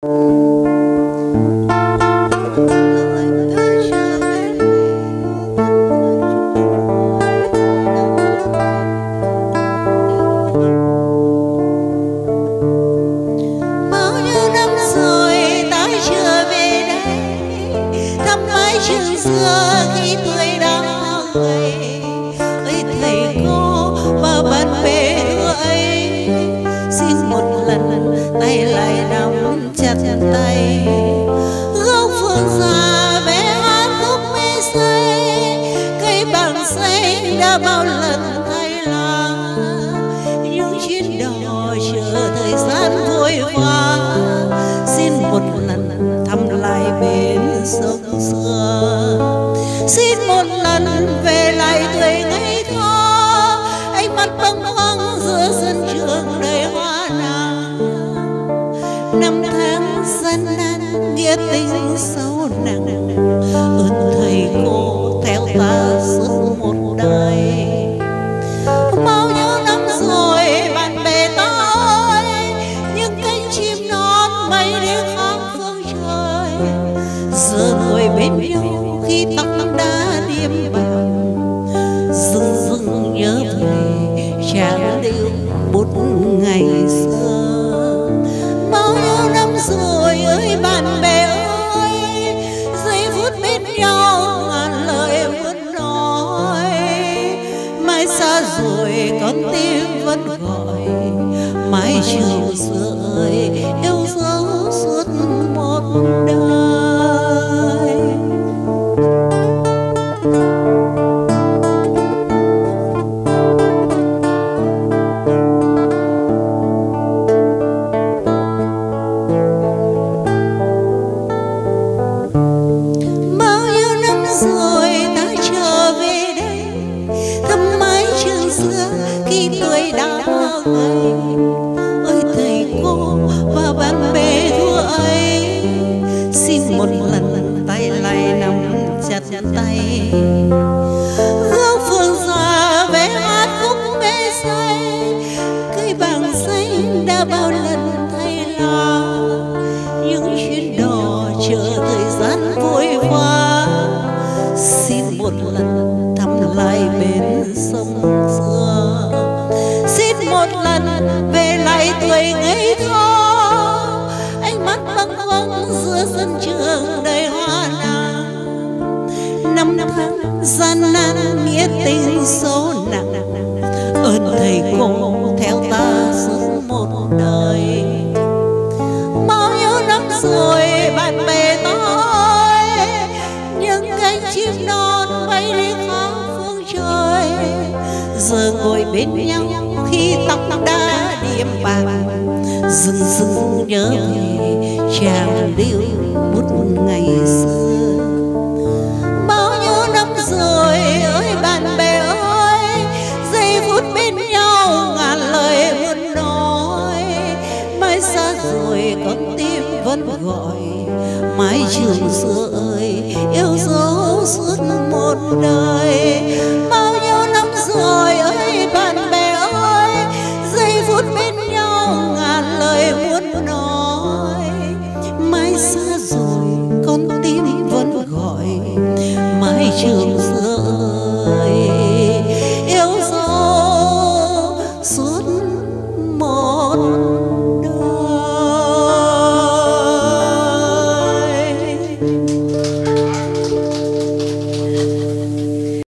Trường xưa khi tuổi đã gầy, ơi thầy cô và bạn bè thưa ấy, xin một lần tay lại nắm chặt tay. Góc phương xa bé hát khúc mê say, cây bằng xanh đã bao lần thay lá, những chuyến đò chờ thời gian vội vã. Xin một lần thăm lại bến sông xưa, xin một lần về lại tuổi ngây thơ, ánh mắt bâng khuâng giữa sân trường đầy hoa nàng. Năm tháng gian nan nghĩa tình sâu nặng, ơn thầy cô theo ta suốt một đời. Bao nhiêu năm rồi bạn bè ta ơi, những cánh chim non bay đi khắp phương trời, giờ ngồi bên nhau khi tóc đã điềm bàng, dưng dưng nhớ về chàng điệu bút ngày xưa. Bao nhiêu năm rồi ơi bạn bè ơi, giây phút bên nhau ngàn lời muốn nói, mai xa rồi con tim vẫn gọi, mái trường xưa ơi yêu dấu suốt một đời. Rồi ta trở về đây thăm mái trường xưa khi tuổi đã gầy, ơi thầy cô và bạn bè thua ấy, xin một lần tay lại nắm chặt tay. Góc phương xa bé hát khúc mê say, cây bằng xanh đã bao lần thay lá, những chuyến đò chờ thời gian vội vã. Xin một lần thăm lại bến sông xưa, xin một lần về lại tuổi ngây thơ, ánh mắt bâng khuâng giữa sân trường đầy hoa nàng. Năm tháng gian nan nghĩa tình sâu nặng, ơn thầy cô theo ta suốt một đời. Bao nhiêu năm rồi bạn bè ta ơi, những cánh chim non bay đi khắp phương trời, giờ ngồi bên nhau khi tóc đã điềm bàng, dưng dưng nhớ về chàng điệu bút ngày xưa. Bao nhiêu năm rồi ơi bạn bè ơi, giây phút bên nhau ngàn lời muốn nói, mai xa rồi con tim vẫn gọi, mái trường xưa ơi yêu dấu suốt một đời.